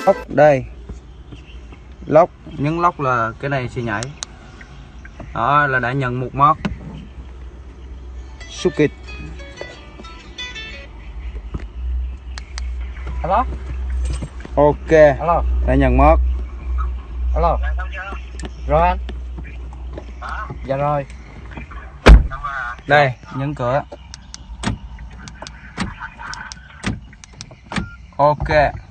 Lóc đây, lóc, nhấn lóc là cái này sẽ nhảy. Đó là đã nhận một mót socket. Alo. Ok. Alo. Đã nhận mót. Alo. Rồi anh. Dạ rồi. Đây, nhấn cửa. Ok.